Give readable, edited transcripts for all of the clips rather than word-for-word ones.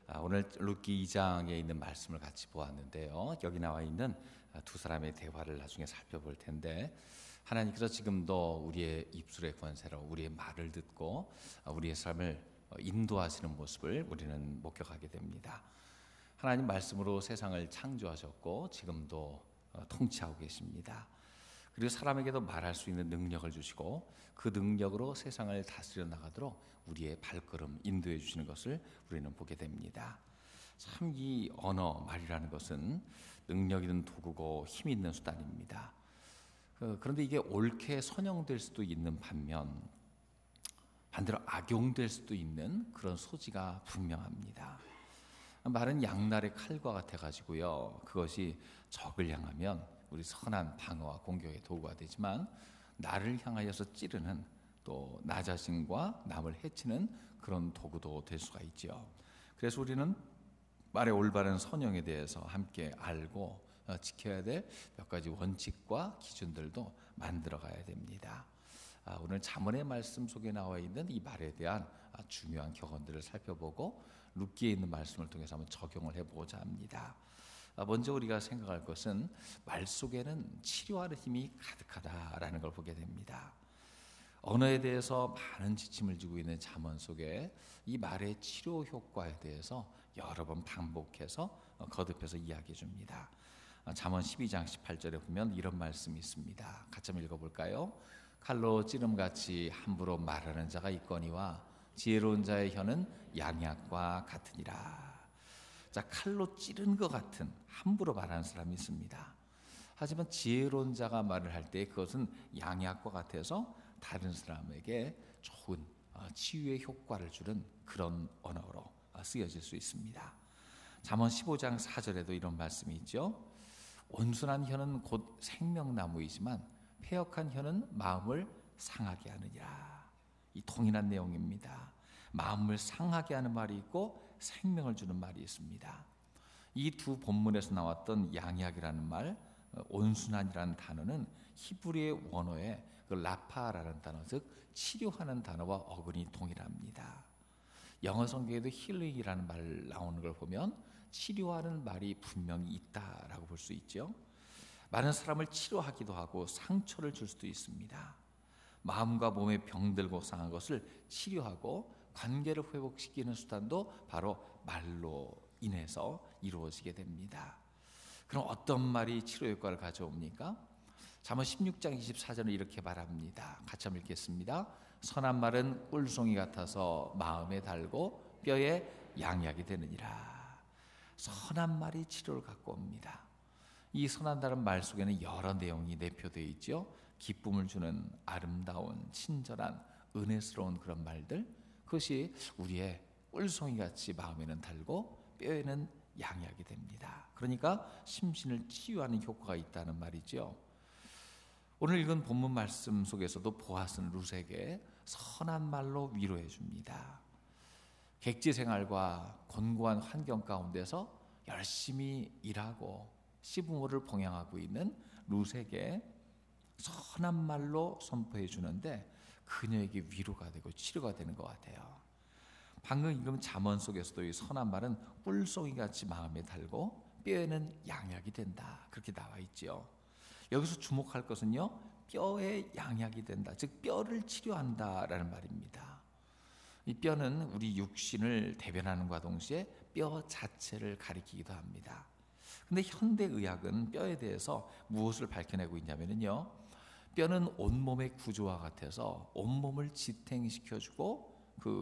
오늘 룻기 2장에 있는 말씀을 같이 보았는데요. 여기 나와 있는 두 사람의 대화를 나중에 살펴볼 텐데, 하나님께서 지금도 우리의 입술의 권세로 우리의 말을 듣고 우리의 삶을 인도하시는 모습을 우리는 목격하게 됩니다. 하나님 말씀으로 세상을 창조하셨고 지금도 통치하고 계십니다. 그리고 사람에게도 말할 수 있는 능력을 주시고 그 능력으로 세상을 다스려 나가도록 우리의 발걸음 인도해 주시는 것을 우리는 보게 됩니다. 참 이 언어, 말이라는 것은 능력 있는 도구고 힘 있는 수단입니다. 그런데 이게 옳게 선용될 수도 있는 반면 반대로 악용될 수도 있는 그런 소지가 분명합니다. 말은 양날의 칼과 같아가지고요, 그것이 적을 향하면 우리 선한 방어와 공격의 도구가 되지만 나를 향하여서 찌르는, 또 나 자신과 남을 해치는 그런 도구도 될 수가 있죠. 그래서 우리는 말의 올바른 선용에 대해서 함께 알고 지켜야 될 몇 가지 원칙과 기준들도 만들어 가야 됩니다. 오늘 잠언의 말씀 속에 나와 있는 이 말에 대한 중요한 격언들을 살펴보고 룻기에 있는 말씀을 통해서 한번 적용을 해보고자 합니다. 먼저 우리가 생각할 것은 말 속에는 치료하는 힘이 가득하다라는 걸 보게 됩니다. 언어에 대해서 많은 지침을 주고 있는 잠언 속에 이 말의 치료 효과에 대해서 여러 번 반복해서 거듭해서 이야기해 줍니다. 잠언 12장 18절에 보면 이런 말씀이 있습니다. 같이 한번 읽어볼까요? 칼로 찌름같이 함부로 말하는 자가 있거니와 지혜로운 자의 혀는 양약과 같으니라. 자, 칼로 찌른 것 같은 함부로 말하는 사람이 있습니다. 하지만 지혜로운 자가 말을 할 때 그것은 양약과 같아서 다른 사람에게 좋은 치유의 효과를 주는 그런 언어로 쓰여질 수 있습니다. 잠언 15장 4절에도 이런 말씀이 있죠. 온순한 혀는 곧 생명나무이지만 패역한 혀는 마음을 상하게 하느니라. 이 동일한 내용입니다. 마음을 상하게 하는 말이 있고 생명을 주는 말이 있습니다. 이 두 본문에서 나왔던 양약이라는 말, 온순한이라는 단어는 히브리의 원어에 그 라파라는 단어, 즉 치료하는 단어와 어근이 동일합니다. 영어 성경에도 힐링이라는 말 나오는 걸 보면 치료하는 말이 분명히 있다라고 볼 수 있죠. 많은 사람을 치료하기도 하고 상처를 줄 수도 있습니다. 마음과 몸의 병들고 상한 것을 치료하고 관계를 회복시키는 수단도 바로 말로 인해서 이루어지게 됩니다. 그럼 어떤 말이 치료 효과를 가져옵니까? 잠언 16장 24절은 이렇게 말합니다. 같이 한번 읽겠습니다. 선한 말은 꿀송이 같아서 마음에 달고 뼈에 양약이 되느니라. 선한 말이 치료를 갖고 옵니다. 이 선한다는 말 속에는 여러 내용이 내포되어 있죠. 기쁨을 주는 아름다운 친절한 은혜스러운 그런 말들, 그것이 우리의 꿀송이같이 마음에는 달고 뼈에는 양약이 됩니다. 그러니까 심신을 치유하는 효과가 있다는 말이죠. 오늘 읽은 본문 말씀 속에서도 보아스는 룻에게 선한 말로 위로해 줍니다. 객지 생활과 곤고한 환경 가운데서 열심히 일하고 시부모를 봉양하고 있는 룻에게 선한 말로 선포해 주는데 그녀에게 위로가 되고 치료가 되는 것 같아요. 방금 읽은 잠언 속에서도 이 선한 말은 꿀송이같이 마음에 달고 뼈에는 양약이 된다, 그렇게 나와 있죠. 여기서 주목할 것은요, 뼈에 양약이 된다, 즉 뼈를 치료한다라는 말입니다. 이 뼈는 우리 육신을 대변하는과 동시에 뼈 자체를 가리키기도 합니다. 근데 현대의학은 뼈에 대해서 무엇을 밝혀내고 있냐면요, 뼈는 온몸의 구조와 같아서 온몸을 지탱시켜주고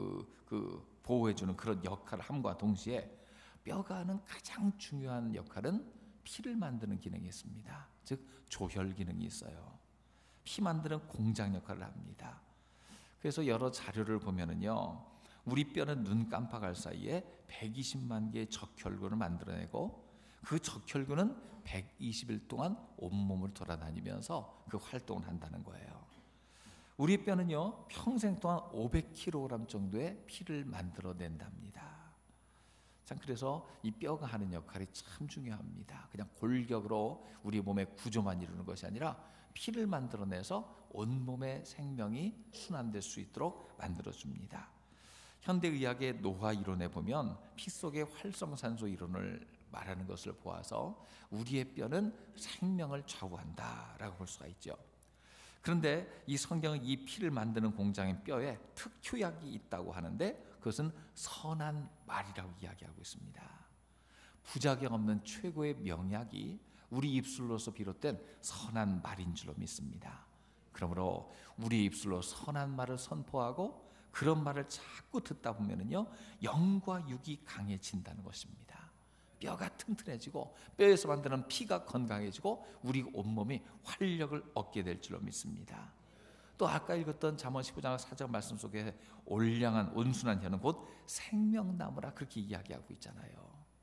보호해주는 그런 역할을 함과 동시에 뼈가 하는 가장 중요한 역할은 피를 만드는 기능이 있습니다. 즉 조혈 기능이 있어요. 피 만드는 공장 역할을 합니다. 그래서 여러 자료를 보면은요, 우리 뼈는 눈 깜빡할 사이에 120만 개의 적혈구를 만들어내고 그 적혈구는 120일 동안 온몸을 돌아다니면서 그 활동을 한다는 거예요. 우리 뼈는요, 평생 동안 500kg 정도의 피를 만들어낸답니다. 참, 그래서 이 뼈가 하는 역할이 참 중요합니다. 그냥 골격으로 우리 몸의 구조만 이루는 것이 아니라 피를 만들어내서 온몸의 생명이 순환될 수 있도록 만들어줍니다. 현대의학의 노화 이론에 보면 피 속의 활성산소 이론을 말하는 것을 보아서 우리의 뼈는 생명을 좌우한다라고 볼 수가 있죠. 그런데 이 성경은 이 피를 만드는 공장인 뼈에 특효약이 있다고 하는데 그것은 선한 말이라고 이야기하고 있습니다. 부작용 없는 최고의 명약이 우리 입술로서 비롯된 선한 말인 줄로 믿습니다. 그러므로 우리 입술로 선한 말을 선포하고 그런 말을 자꾸 듣다 보면은요, 영과 육이 강해진다는 것입니다. 뼈가 튼튼해지고 뼈에서 만드는 피가 건강해지고 우리 온몸이 활력을 얻게 될 줄로 믿습니다. 또 아까 읽었던 잠언 15장 4절 말씀 속에 올량한 온순한 혀는 곧 생명나무라 그렇게 이야기하고 있잖아요.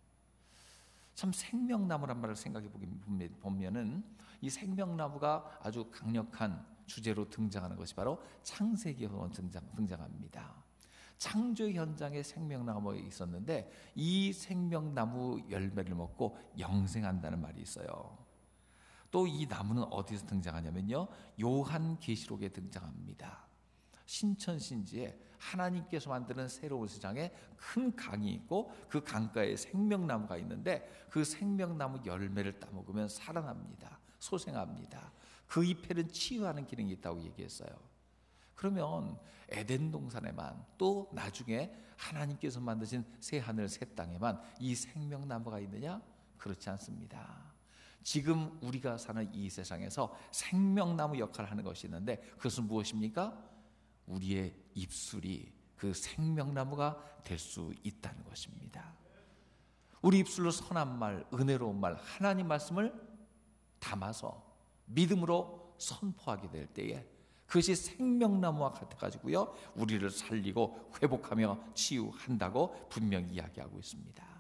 참 생명나무란 말을 생각해 보면은 이 생명나무가 아주 강력한 주제로 등장하는 것이 바로 창세기에 등장합니다. 창조 현장에 생명나무가 있었는데 이 생명나무 열매를 먹고 영생한다는 말이 있어요. 또 이 나무는 어디서 등장하냐면요, 요한계시록에 등장합니다. 신천신지에 하나님께서 만드는 새로운 세상에 큰 강이 있고 그 강가에 생명나무가 있는데 그 생명나무 열매를 따먹으면 살아납니다. 소생합니다. 그 잎에는 치유하는 기능이 있다고 얘기했어요. 그러면 에덴 동산에만 또 나중에 하나님께서 만드신 새 하늘 새 땅에만 이 생명나무가 있느냐? 그렇지 않습니다. 지금 우리가 사는 이 세상에서 생명나무 역할을 하는 것이 있는데 그것은 무엇입니까? 우리의 입술이 그 생명나무가 될 수 있다는 것입니다. 우리 입술로 선한 말, 은혜로운 말, 하나님 말씀을 담아서 믿음으로 선포하게 될 때에 그것이 생명나무와 같아가지고요, 우리를 살리고 회복하며 치유한다고 분명히 이야기하고 있습니다.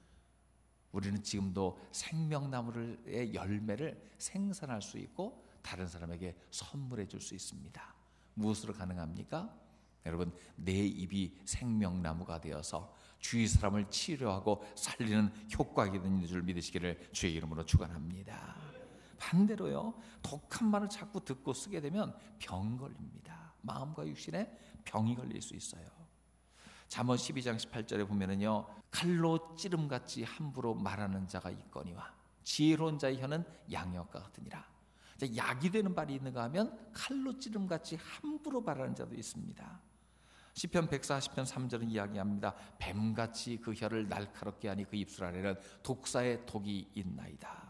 우리는 지금도 생명나무의 열매를 생산할 수 있고 다른 사람에게 선물해 줄 수 있습니다. 무엇으로 가능합니까? 여러분, 내 입이 생명나무가 되어서 주위 사람을 치료하고 살리는 효과가 있는 줄 믿으시기를 주의 이름으로 축원합니다. 반대로요, 독한 말을 자꾸 듣고 쓰게 되면 병 걸립니다. 마음과 육신에 병이 걸릴 수 있어요. 잠언 12장 18절에 보면은요, 칼로 찌름같이 함부로 말하는 자가 있거니와 지혜로운 자의 혀는 양역과 같으니라. 약이 되는 말이 있는가 하면 칼로 찌름같이 함부로 말하는 자도 있습니다. 시편 140편 3절은 이야기합니다. 뱀같이 그 혀를 날카롭게 하니 그 입술 아래는 독사의 독이 있나이다.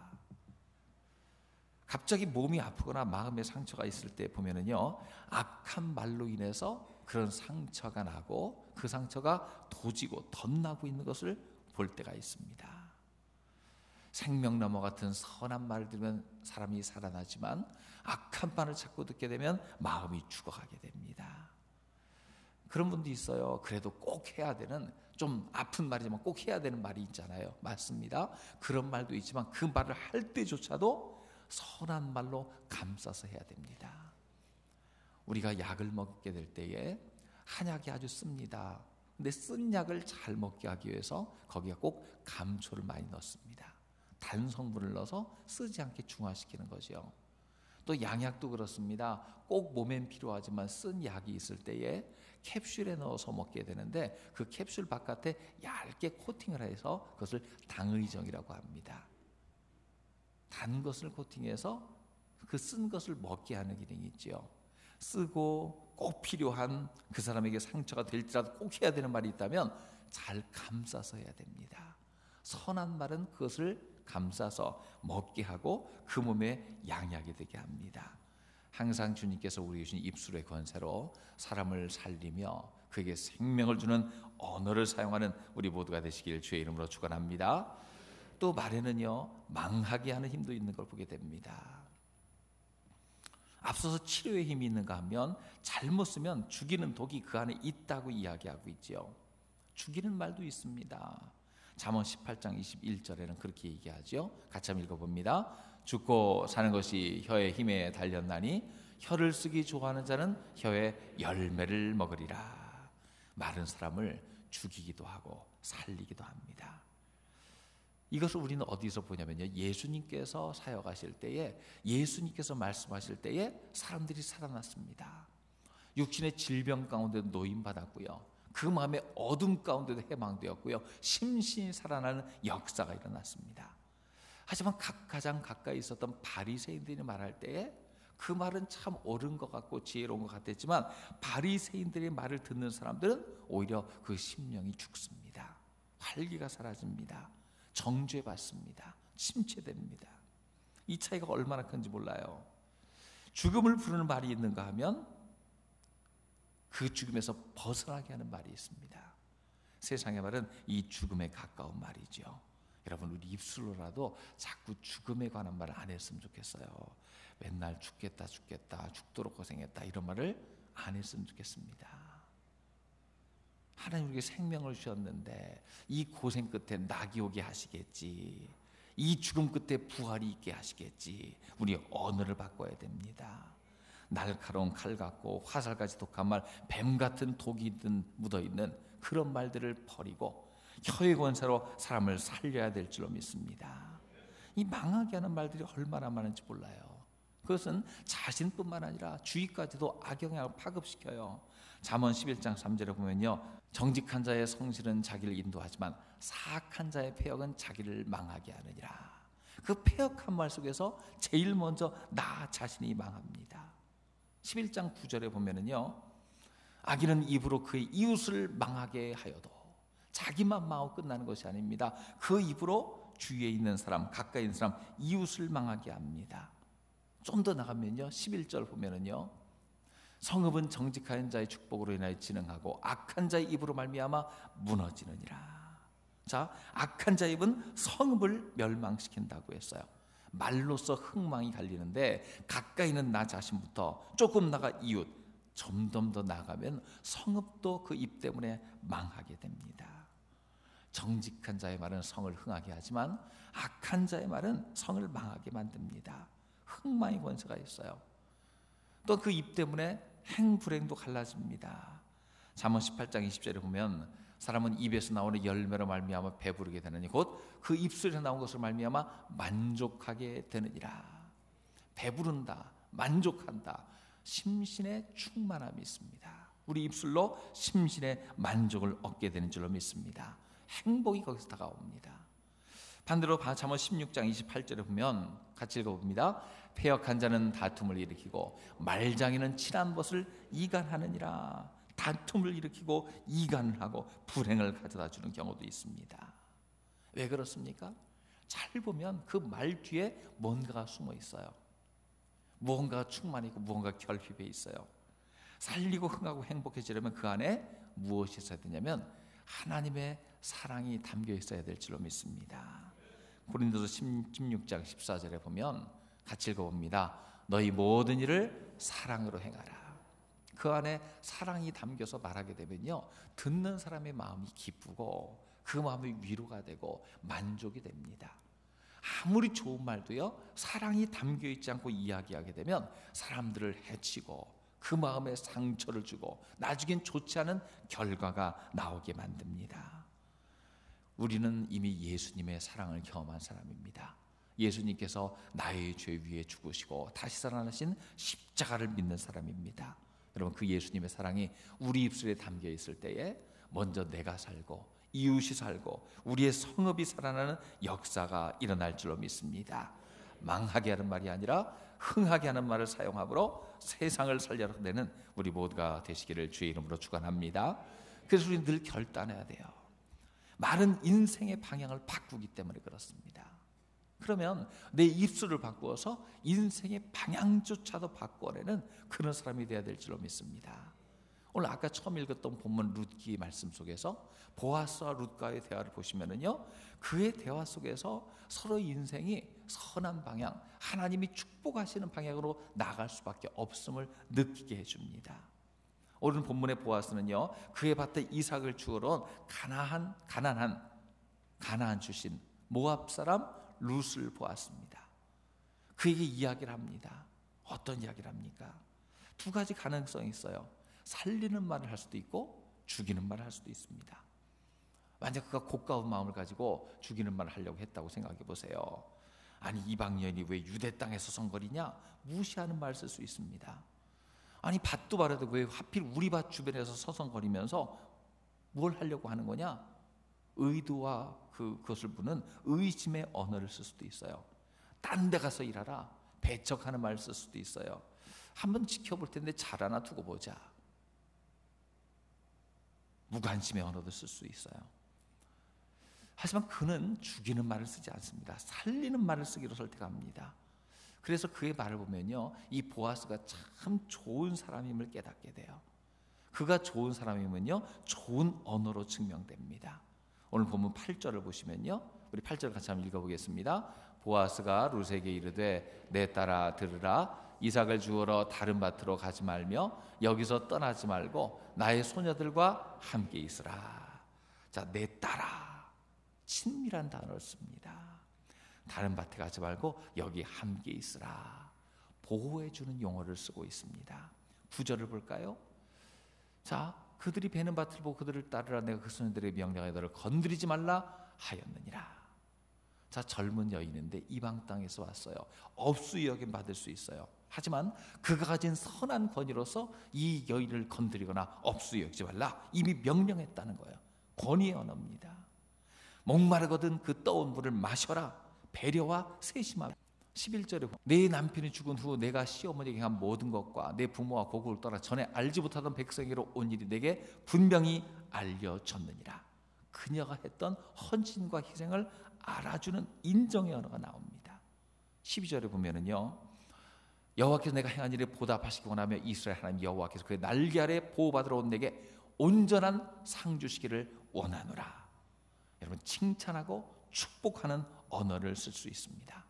갑자기 몸이 아프거나 마음에 상처가 있을 때 보면은요, 악한 말로 인해서 그런 상처가 나고 그 상처가 도지고 덧나고 있는 것을 볼 때가 있습니다. 생명나무 같은 선한 말을 들으면 사람이 살아나지만 악한 말을 자꾸 듣게 되면 마음이 죽어가게 됩니다. 그런 분도 있어요. 그래도 꼭 해야 되는, 좀 아픈 말이지만 꼭 해야 되는 말이 있잖아요. 맞습니다. 그런 말도 있지만 그 말을 할 때조차도 선한 말로 감싸서 해야 됩니다. 우리가 약을 먹게 될 때에 한약이 아주 씁니다. 근데 쓴 약을 잘 먹게 하기 위해서 거기에 꼭 감초를 많이 넣습니다. 단 성분을 넣어서 쓰지 않게 중화시키는 거죠. 또 양약도 그렇습니다. 꼭 몸엔 필요하지만 쓴 약이 있을 때에 캡슐에 넣어서 먹게 되는데 그 캡슐 바깥에 얇게 코팅을 해서 그것을 당의정이라고 합니다. 단 것을 코팅해서 그 쓴 것을 먹게 하는 기능이 있죠. 쓰고 꼭 필요한 그 사람에게 상처가 될지라도 꼭 해야 되는 말이 있다면 잘 감싸서 해야 됩니다. 선한 말은 그것을 감싸서 먹게 하고 그 몸에 양약이 되게 합니다. 항상 주님께서 우리 주신 입술의 권세로 사람을 살리며 그에게 생명을 주는 언어를 사용하는 우리 모두가 되시길 주의 이름으로 축원합니다. 또 말에는요, 망하게 하는 힘도 있는 걸 보게 됩니다. 앞서서 치료의 힘이 있는가 하면 잘못 쓰면 죽이는 독이 그 안에 있다고 이야기하고 있죠. 죽이는 말도 있습니다. 잠언 18장 21절에는 그렇게 얘기하죠. 같이 한번 읽어봅니다. 죽고 사는 것이 혀의 힘에 달렸나니 혀를 쓰기 좋아하는 자는 혀의 열매를 먹으리라. 말은 사람을 죽이기도 하고 살리기도 합니다. 이것을 우리는 어디서 보냐면요, 예수님께서 사역하실 때에, 예수님께서 말씀하실 때에 사람들이 살아났습니다. 육신의 질병 가운데 노임받았고요, 그 마음의 어둠 가운데도 해방되었고요, 심신이 살아나는 역사가 일어났습니다. 하지만 가장 가까이 있었던 바리새인들이 말할 때에 그 말은 참 옳은 것 같고 지혜로운 것 같았지만, 바리새인들의 말을 듣는 사람들은 오히려 그 심령이 죽습니다. 활기가 사라집니다. 정죄받습니다. 침체됩니다. 이 차이가 얼마나 큰지 몰라요. 죽음을 부르는 말이 있는가 하면 그 죽음에서 벗어나게 하는 말이 있습니다. 세상의 말은 이 죽음에 가까운 말이죠. 여러분, 우리 입술로라도 자꾸 죽음에 관한 말을 안 했으면 좋겠어요. 맨날 죽겠다 죽도록 고생했다 이런 말을 안 했으면 좋겠습니다. 하나님 우리에게 생명을 주셨는데 이 고생 끝에 낙이 오게 하시겠지, 이 죽음 끝에 부활이 있게 하시겠지, 우리 언어를 바꿔야 됩니다. 날카로운 칼 같고 화살같이 독한 말, 뱀 같은 독이 묻어있는 그런 말들을 버리고 혀의 권세로 사람을 살려야 될 줄로 믿습니다. 이 망하게 하는 말들이 얼마나 많은지 몰라요. 그것은 자신뿐만 아니라 주위까지도 악영향을 파급시켜요. 잠언 11장 3절에 보면요, 정직한 자의 성실은 자기를 인도하지만 사악한 자의 패역은 자기를 망하게 하느니라. 그 패역한 말 속에서 제일 먼저 나 자신이 망합니다. 11장 9절에 보면은요, 악인은 입으로 그의 이웃을 망하게 하여도 자기만 망하고 끝나는 것이 아닙니다. 그 입으로 주위에 있는 사람, 가까이 있는 사람, 이웃을 망하게 합니다. 좀 더 나가면요, 11절 보면은요, 성읍은 정직한 자의 축복으로 인하여 진흥하고 악한 자의 입으로 말미암아 무너지느니라. 자, 악한 자의 입은 성읍을 멸망시킨다고 했어요. 말로써 흥망이 갈리는데 가까이 있는 나 자신부터 조금 나가 이웃, 점점 더 나가면 성읍도 그 입 때문에 망하게 됩니다. 정직한 자의 말은 성을 흥하게 하지만 악한 자의 말은 성을 망하게 만듭니다. 흥망의 권세가 있어요. 또 그 입 때문에 행불행도 갈라집니다. 잠언 18장 20절에 보면 사람은 입에서 나오는 열매로 말미암아 배부르게 되느니 곧 그 입술에서 나온 것을 말미암아 만족하게 되느니라. 배부른다, 만족한다, 심신의 충만함이 있습니다. 우리 입술로 심신의 만족을 얻게 되는 줄로 믿습니다. 행복이 거기서 다가옵니다. 반대로 잠언 16장 28절에 보면 같이 읽어봅니다. 패역한 자는 다툼을 일으키고 말장이는 친한 것을 이간하느니라. 다툼을 일으키고 이간을 하고 불행을 가져다 주는 경우도 있습니다. 왜 그렇습니까? 잘 보면 그 말 뒤에 뭔가가 숨어 있어요. 무언가가 충만히 있고 무언가 결핍해 있어요. 살리고 흥하고 행복해지려면 그 안에 무엇이 있어야 되냐면 하나님의 사랑이 담겨 있어야 될 줄로 믿습니다. 고린도서 16장 14절에 보면 같이 읽어봅니다. 너희 모든 일을 사랑으로 행하라. 그 안에 사랑이 담겨서 말하게 되면요, 듣는 사람의 마음이 기쁘고 그 마음이 위로가 되고 만족이 됩니다. 아무리 좋은 말도요, 사랑이 담겨 있지 않고 이야기하게 되면 사람들을 해치고 그 마음에 상처를 주고 나중엔 좋지 않은 결과가 나오게 만듭니다. 우리는 이미 예수님의 사랑을 경험한 사람입니다. 예수님께서 나의 죄 위에 죽으시고 다시 살아나신 십자가를 믿는 사람입니다. 여러분, 그 예수님의 사랑이 우리 입술에 담겨 있을 때에 먼저 내가 살고 이웃이 살고 우리의 성읍이 살아나는 역사가 일어날 줄로 믿습니다. 망하게 하는 말이 아니라 흥하게 하는 말을 사용함으로 세상을 살려내는 우리 모두가 되시기를 주의 이름으로 축원합니다. 그래서 우리는 늘 결단해야 돼요. 말은 인생의 방향을 바꾸기 때문에 그렇습니다. 그러면 내 입술을 바꾸어서 인생의 방향조차도 바꿔내는 그런 사람이 되어야 될 줄로 믿습니다. 오늘 아까 처음 읽었던 본문 룻기 말씀 속에서 보아스와 룻과의 대화를 보시면은요, 그의 대화 속에서 서로 인생이 선한 방향, 하나님이 축복하시는 방향으로 나아갈 수밖에 없음을 느끼게 해줍니다. 오늘 본문의 보아스는요, 그의 밭에 이삭을 주우러 온 가나안 출신 모압 사람 룻을 보았습니다. 그에게 이야기를 합니다. 어떤 이야기를 합니까? 두 가지 가능성이 있어요. 살리는 말을 할 수도 있고 죽이는 말을 할 수도 있습니다. 만약 그가 고가운 마음을 가지고 죽이는 말을 하려고 했다고 생각해 보세요. 아니, 이방 여인이 왜 유대 땅에서 서성거리냐? 무시하는 말을 쓸 수 있습니다. 아니, 밭도 바라도 왜 하필 우리 밭 주변에서 서성거리면서 뭘 하려고 하는 거냐? 의도와 그것을 부는 의심의 언어를 쓸 수도 있어요. 딴 데 가서 일하라, 배척하는 말을 쓸 수도 있어요. 한번 지켜볼 텐데 잘 하나 두고 보자. 무관심의 언어도 쓸 수 있어요. 하지만 그는 죽이는 말을 쓰지 않습니다. 살리는 말을 쓰기로 선택합니다. 그래서 그의 말을 보면요, 이 보아스가 참 좋은 사람임을 깨닫게 돼요. 그가 좋은 사람이면요, 좋은 언어로 증명됩니다. 오늘 본문 8절을 보시면요, 우리 8절 같이 한번 읽어보겠습니다. 보아스가 룻에게 이르되 내 딸아 들으라, 이삭을 주우러 다른 밭으로 가지 말며 여기서 떠나지 말고 나의 소녀들과 함께 있으라. 자, 내 딸아, 친밀한 단어를 씁니다. 다른 밭에 가지 말고 여기 함께 있으라. 보호해주는 용어를 쓰고 있습니다. 9절을 볼까요? 자, 그들이 베는 밭을 보고 그들을 따르라. 내가 그 소년들의 명령에 너를 건드리지 말라 하였느니라. 자, 젊은 여인인데 이방 땅에서 왔어요. 업수 여김 받을 수 있어요. 하지만 그가 가진 선한 권위로서 이 여인을 건드리거나 업수 여기지 말라 이미 명령했다는 거예요. 권위의 언어입니다. 목마르거든 그 떠온 물을 마셔라. 배려와 세심함. 11절에 내 남편이 죽은 후 내가 시어머니에게 한 모든 것과 내 부모와 고국을 떠나 전에 알지 못하던 백성에게로 온 일이 내게 분명히 알려졌느니라. 그녀가 했던 헌신과 희생을 알아주는 인정의 언어가 나옵니다. 12절에 보면은요, 여호와께서 내가 행한 일에 보답하시기 원하며 이스라엘 하나님 여호와께서 그의 날개 아래 보호받으러 온 내게 온전한 상 주시기를 원하노라. 여러분, 칭찬하고 축복하는 언어를 쓸 수 있습니다.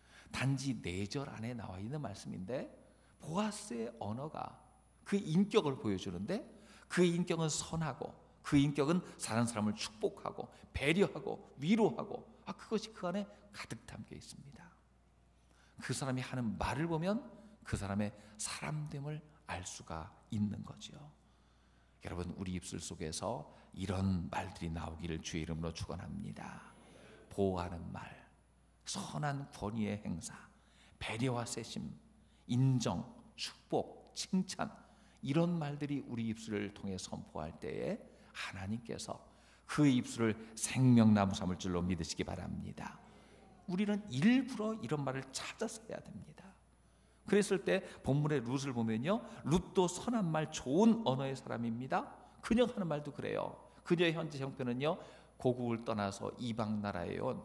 단지 4절 안에 나와 있는 말씀인데 보아스의 언어가 그 인격을 보여주는데 그 인격은 선하고 그 인격은 사는 사람을 축복하고 배려하고 위로하고 그것이 그 안에 가득 담겨 있습니다. 그 사람이 하는 말을 보면 그 사람의 사람됨을 알 수가 있는 거죠. 여러분, 우리 입술 속에서 이런 말들이 나오기를 주의 이름으로 축원합니다. 보호하는 말, 선한 권위의 행사, 배려와 세심, 인정, 축복, 칭찬, 이런 말들이 우리 입술을 통해 선포할 때에 하나님께서 그 입술을 생명나무 삼을 줄로 믿으시기 바랍니다. 우리는 일부러 이런 말을 찾아서 해야 됩니다. 그랬을 때 본문의 룻을 보면요, 룻도 선한 말, 좋은 언어의 사람입니다. 그녀가 하는 말도 그래요. 그녀의 현재 형편은요, 고국을 떠나서 이방 나라에 온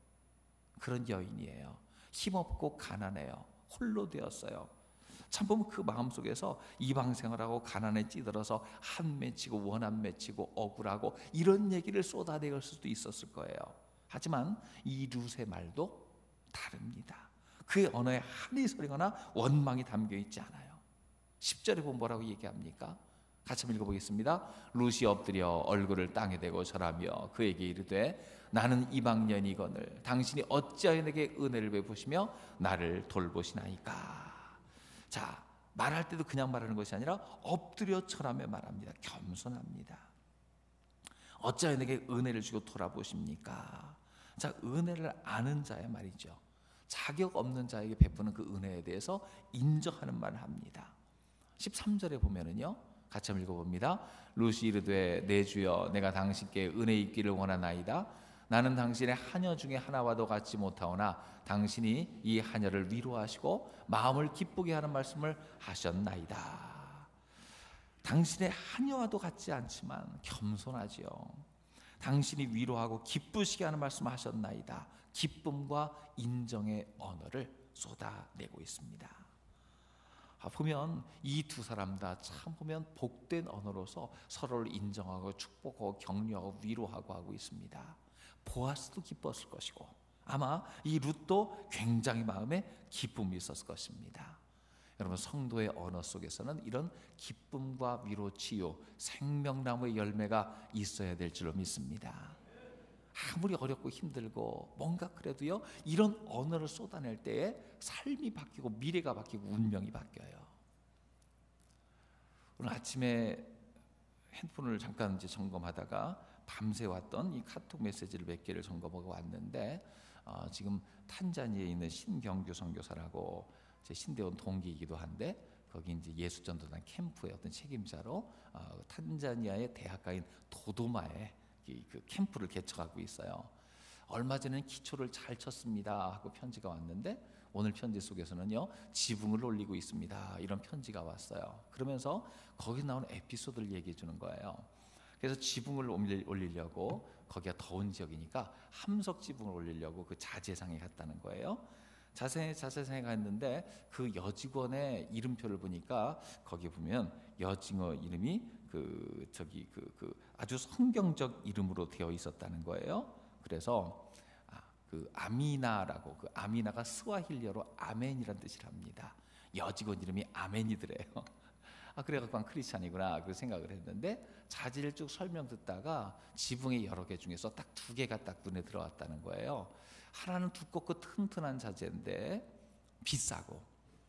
그런 여인이에요. 힘없고 가난해요. 홀로 되었어요. 참 보면 그 마음속에서 이방 생활하고 가난에 찌들어서 한 맺히고 원한 맺히고 억울하고 이런 얘기를 쏟아낼 수도 있었을 거예요. 하지만 이 룻의 말도 다릅니다. 그의 언어에 한이 서리거나 원망이 담겨 있지 않아요. 10절에 보면 뭐라고 얘기합니까? 같이 한번 읽어보겠습니다. 룻이 엎드려 얼굴을 땅에 대고 절하며 그에게 이르되 나는 이방년이거늘 당신이 어찌하여 내게 은혜를 베푸시며 나를 돌보시나이까. 자, 말할 때도 그냥 말하는 것이 아니라 엎드려 절하며 말합니다. 겸손합니다. 어찌하여 내게 은혜를 주고 돌아보십니까? 자, 은혜를 아는 자의 말이죠. 자격 없는 자에게 베푸는 그 은혜에 대해서 인정하는 말을 합니다. 13절에 보면은요, 같이 한번 읽어봅니다. 룻이 이르되 내 주여 내가 당신께 은혜 있기를 원하나이다. 나는 당신의 하녀 중에 하나와도 같지 못하오나 당신이 이 하녀를 위로하시고 마음을 기쁘게 하는 말씀을 하셨나이다. 당신의 하녀와도 같지 않지만 겸손하지요. 당신이 위로하고 기쁘시게 하는 말씀을 하셨나이다. 기쁨과 인정의 언어를 쏟아내고 있습니다. 보면 이 두 사람 다 참 보면 복된 언어로서 서로를 인정하고 축복하고 격려하고 위로하고 하고 있습니다. 보아스도 기뻤을 것이고 아마 이 룻도 굉장히 마음에 기쁨이 있었을 것입니다. 여러분, 성도의 언어 속에서는 이런 기쁨과 위로, 치유, 생명나무의 열매가 있어야 될 줄로 믿습니다. 아무리 어렵고 힘들고 뭔가 그래도요, 이런 언어를 쏟아낼 때에 삶이 바뀌고 미래가 바뀌고 운명이 바뀌어요. 오늘 아침에 핸드폰을 잠깐 이제 점검하다가 밤새 왔던 이 카톡 메시지를 몇 개를 점검하고 왔는데 지금 탄자니아에 있는 신경규 선교사라고 제 신대원 동기이기도 한데 거기 이제 예수전도단 캠프의 어떤 책임자로 탄자니아의 대학가인 도도마에 그 캠프를 개척하고 있어요. 얼마 전에는 기초를 잘 쳤습니다 하고 편지가 왔는데 오늘 편지 속에서는요, 지붕을 올리고 있습니다 이런 편지가 왔어요. 그러면서 거기 나오는 에피소드를 얘기해 주는 거예요. 그래서 지붕을 올리려고, 거기가 더운 지역이니까 함석 지붕을 올리려고 그 자재상에 갔다는 거예요. 자세상에 갔는데 그 여직원의 이름표를 보니까 거기 보면 여직원 이름이 그 아주 성경적 이름으로 되어 있었다는 거예요. 그래서 그 아미나라고, 그 아미나가 스와힐리어로 아멘이란 뜻이랍니다. 여직원 이름이 아멘이더래요. 그래갖고 크리스찬이구나 그 생각을 했는데, 자질을 쭉 설명 듣다가 지붕의 여러 개 중에서 딱 2개가 딱 눈에 들어왔다는 거예요. 하나는 두껍고 튼튼한 자재인데 비싸고,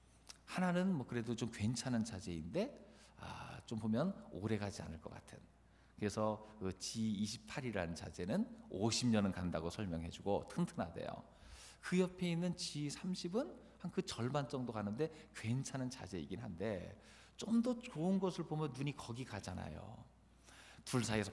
하나는 뭐 그래도 좀 괜찮은 자재인데 좀 보면 오래 가지 않을 것 같은. 그래서 그 G28이라는 자재는 50년은 간다고 설명해주고 튼튼하대요. 그 옆에 있는 G30은 한 그 절반 정도 가는데 괜찮은 자재이긴 한데, 좀 더 좋은 것을 보면 눈이 거기 가잖아요. 둘 사이에서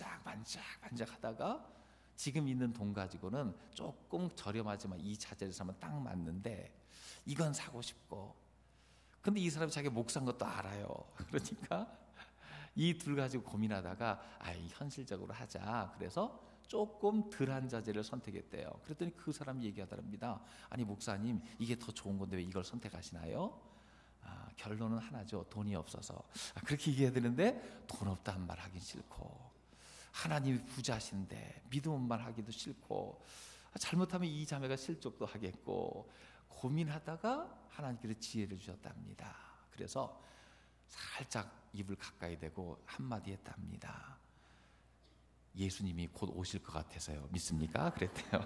만지작 하다가 지금 있는 돈 가지고는 조금 저렴하지만 이 자재를 사면 딱 맞는데 이건 사고 싶고, 근데 이 사람이 자기 목 산 것도 알아요. 그러니까 이 둘 가지고 고민하다가 현실적으로 하자. 그래서 조금 덜한 자재를 선택했대요. 그랬더니 그 사람이 얘기하더랍니다. 아니 목사님, 이게 더 좋은 건데 왜 이걸 선택하시나요? 결론은 하나죠. 돈이 없어서. 그렇게 얘기해야 되는데 돈 없다는 말 하긴 싫고, 하나님이 부자신데 믿음은 말 하기도 싫고, 잘못하면 이 자매가 실족도 하겠고, 고민하다가 하나님께서 지혜를 주셨답니다. 그래서 살짝 입을 가까이 대고 한마디 했답니다. 예수님이 곧 오실 것 같아서요. 믿습니까? 그랬대요.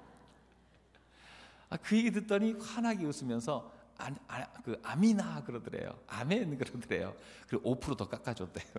그 얘기 듣더니 환하게 웃으면서 그 아미나 그러더래요. 아멘 그러더래요. 그리고 5% 더 깎아줬대요.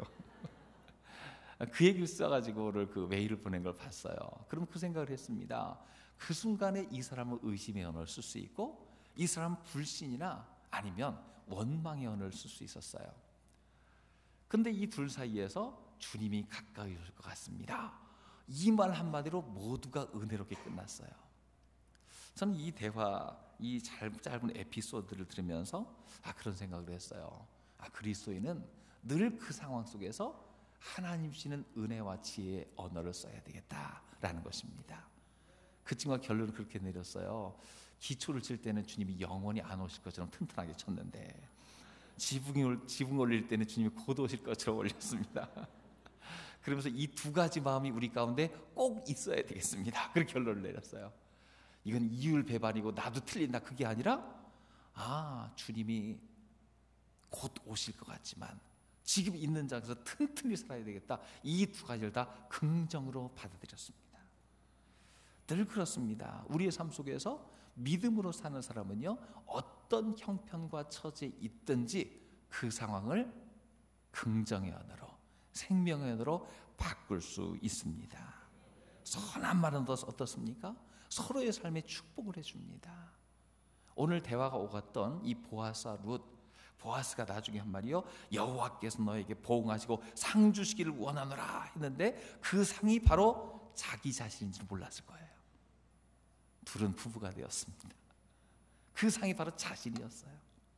그 얘기를 써가지고 그 메일을 보낸 걸 봤어요. 그럼 그 생각을 했습니다. 그 순간에 이 사람은 의심의 언어를 쓸 수 있고, 이 사람은 불신이나 아니면 원망의 언어를 쓸 수 있었어요. 근데 이 둘 사이에서 주님이 가까이 오실 것 같습니다. 이 말 한마디로 모두가 은혜롭게 끝났어요. 저는 이 대화, 이 짧은 에피소드를 들으면서 그런 생각을 했어요. 그리스도인은 늘 그 상황 속에서 하나님 주시는 은혜와 지혜의 언어를 써야 되겠다라는 것입니다. 그 친구가 결론을 그렇게 내렸어요. 기초를 칠 때는 주님이 영원히 안 오실 것처럼 튼튼하게 쳤는데, 지붕 올릴 때는 주님이 곧 오실 것처럼 올렸습니다. 그러면서 이 2가지 마음이 우리 가운데 꼭 있어야 되겠습니다. 그렇게 결론을 내렸어요. 이건 이율배반이고 나도 틀린다 그게 아니라, 주님이 곧 오실 것 같지만 지금 있는 장에서 튼튼히 살아야 되겠다. 이 2가지를 다 긍정으로 받아들였습니다. 늘 그렇습니다. 우리의 삶 속에서 믿음으로 사는 사람은요, 어떤 형편과 처지에 있든지 그 상황을 긍정의 언어로, 생명의 언어로 바꿀 수 있습니다. 선한 말은 어떻습니까? 서로의 삶에 축복을 해줍니다. 오늘 대화가 오갔던 이 보아스와 룻, 보아스가 나중에 한 말이요, 여호와께서 너에게 보응하시고 상 주시기를 원하노라 했는데 그 상이 바로 자기 자신인지 몰랐을 거예요. 둘은 부부가 되었습니다. 그 상이 바로 자신이었어요.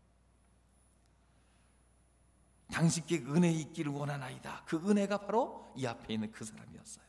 당신께 은혜 있기를 원하나이다. 그 은혜가 바로 이 앞에 있는 그 사람이었어요.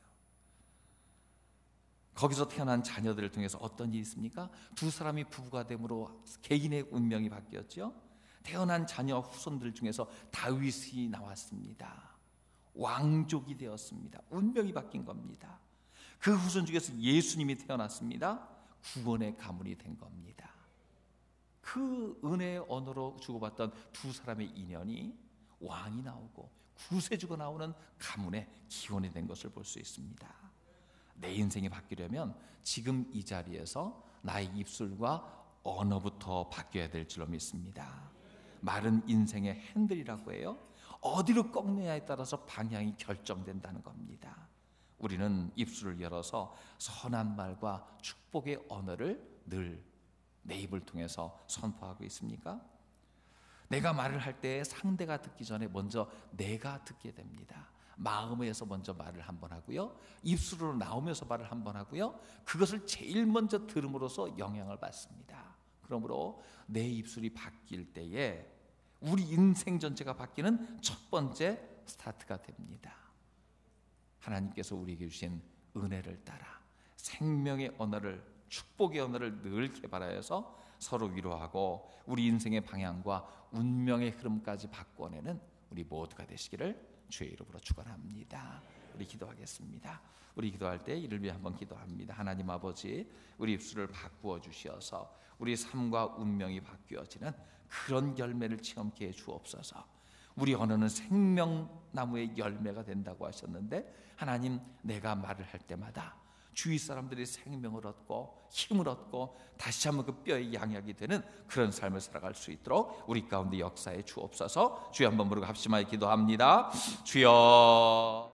거기서 태어난 자녀들을 통해서 어떤 일이 있습니까? 2 사람이 부부가 됨으로 개인의 운명이 바뀌었죠. 태어난 자녀 후손들 중에서 다윗이 나왔습니다. 왕족이 되었습니다. 운명이 바뀐 겁니다. 그 후손 중에서 예수님이 태어났습니다. 구원의 가문이 된 겁니다. 그 은혜의 언어로 주고받던 2 사람의 인연이 왕이 나오고 구세주가 나오는 가문의 기원이 된 것을 볼 수 있습니다. 내 인생이 바뀌려면 지금 이 자리에서 나의 입술과 언어부터 바뀌어야 될 줄로 믿습니다. 말은 인생의 핸들이라고 해요. 어디로 꺾느냐에 따라서 방향이 결정된다는 겁니다. 우리는 입술을 열어서 선한 말과 축복의 언어를 늘 내 입을 통해서 선포하고 있습니까? 내가 말을 할 때 상대가 듣기 전에 먼저 내가 듣게 됩니다. 마음에서 먼저 말을 한번 하고요, 입술로 나오면서 말을 한번 하고요, 그것을 제일 먼저 들음으로써 영향을 받습니다. 그러므로 내 입술이 바뀔 때에 우리 인생 전체가 바뀌는 첫 번째 스타트가 됩니다. 하나님께서 우리에게 주신 은혜를 따라 생명의 언어를, 축복의 언어를 늘 개발하여서 서로 위로하고 우리 인생의 방향과 운명의 흐름까지 바꿔내는 우리 모두가 되시기를 주의 이름으로 축원합니다. 우리 기도하겠습니다. 우리 기도할 때 이를 위해 한번 기도합니다. 하나님 아버지, 우리 입술을 바꾸어 주시어서 우리 삶과 운명이 바뀌어지는 그런 열매를 체험케 해 주옵소서. 우리 언어는 생명나무의 열매가 된다고 하셨는데, 하나님, 내가 말을 할 때마다 주위 사람들이 생명을 얻고 힘을 얻고 다시 한번 그 뼈의 양약이 되는 그런 삶을 살아갈 수 있도록 우리 가운데 역사해 주옵소서. 주여 한번 부르고 합심하여 기도합니다. 주여.